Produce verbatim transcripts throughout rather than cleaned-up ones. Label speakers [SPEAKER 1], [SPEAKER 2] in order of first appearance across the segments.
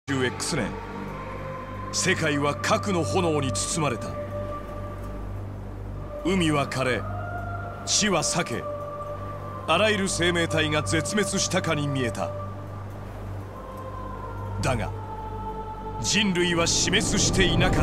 [SPEAKER 1] X 年、世界は核の炎に包まれた。海は枯れ、地は裂け、あらゆる生命体が絶滅したかに見えた。だが人類は死滅していなかった。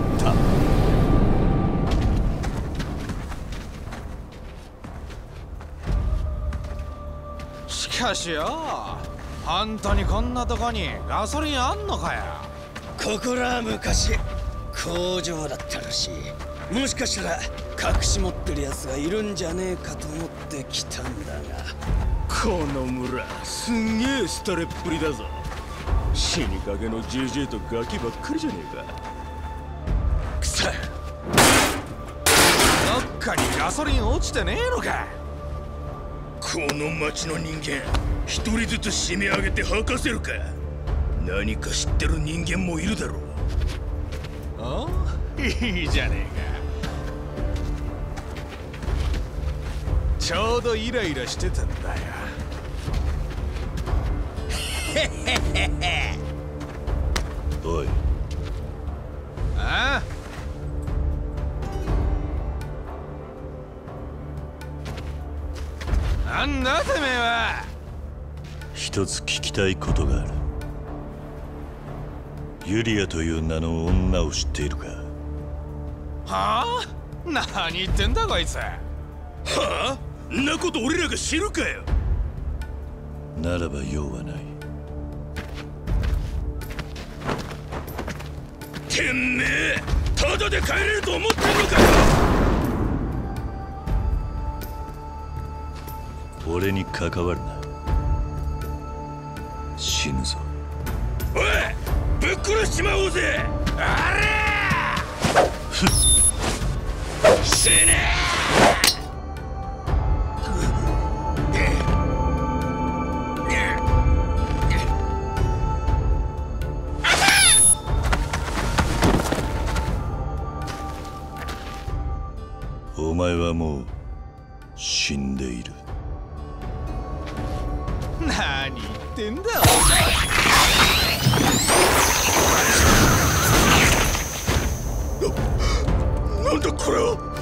[SPEAKER 2] しかしよ、本当にこんなとこにガソリンあんのかよ。
[SPEAKER 3] ここらは昔工場だったらしい。もしかしたら隠し持ってるやつがいるんじゃねえかと思って来たんだが。
[SPEAKER 4] この村すんげえ廃れっぷりだぞ。死にかけのジェジェとガキばっかりじゃねえか。
[SPEAKER 3] くそ、
[SPEAKER 2] どっかにガソリン落ちてねえのか。
[SPEAKER 4] この町の人間一人ずつ締め上げて吐かせるか。何か知ってる人間もいるだろう。
[SPEAKER 2] ああ、いいじゃねえか。ちょうどイライラしてたんだよ。
[SPEAKER 4] おい。
[SPEAKER 2] ああ、なんだてめえは。
[SPEAKER 5] 一つ聞きたいことがある。ユリアという名の女を知っているか？
[SPEAKER 2] はあ？何言ってんだこいつ。は
[SPEAKER 4] あ？んなこと俺らが知るかよ。
[SPEAKER 5] ならば用はない。
[SPEAKER 4] てめえただで帰れると思ってんのかよ。
[SPEAKER 5] 俺に関わるな。死ぬぞ。
[SPEAKER 4] おい、ぶっ殺しちまおうぜ。あれ死ね。
[SPEAKER 5] お前はもう死んでいる。
[SPEAKER 2] 何言ってんだ
[SPEAKER 4] お前。な、なんだこれは。